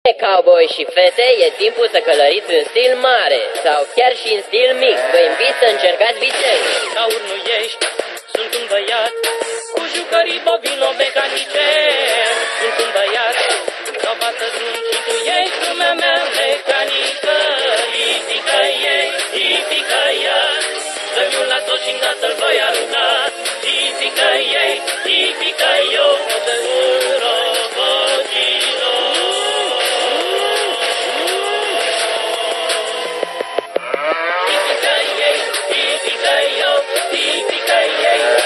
Cowboy și fete, e timpul să călăriți în stil mare sau chiar și în stil mic. Vă invit să încercați viteze. Ca nu ești, sunt un băiat cu jucării bovino-mecanice. Sunt un băiat, ca o fată sunt și tu ești lumea mea mecanică. Ipică-iei, dă-mi un laso și-n să-l voi arunca. Ipică-iei, ipică-eu, de un robotino. Ipică-iei,